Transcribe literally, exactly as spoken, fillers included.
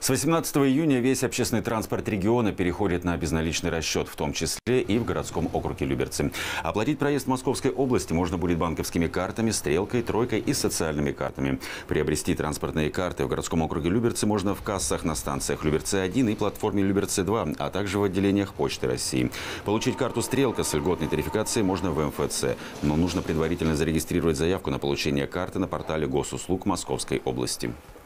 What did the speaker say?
С восемнадцатого июня весь общественный транспорт региона переходит на безналичный расчет, в том числе и в городском округе Люберцы. Оплатить проезд в Московской области можно будет банковскими картами, стрелкой, тройкой и социальными картами. Приобрести транспортные карты в городском округе Люберцы можно в кассах на станциях Люберцы один и платформе Люберцы два, а также в отделениях Почты России. Получить карту «Стрелка» с льготной тарификацией можно в эм эф цэ, но нужно предварительно зарегистрировать заявку на получение карты на портале госуслуг Московской области.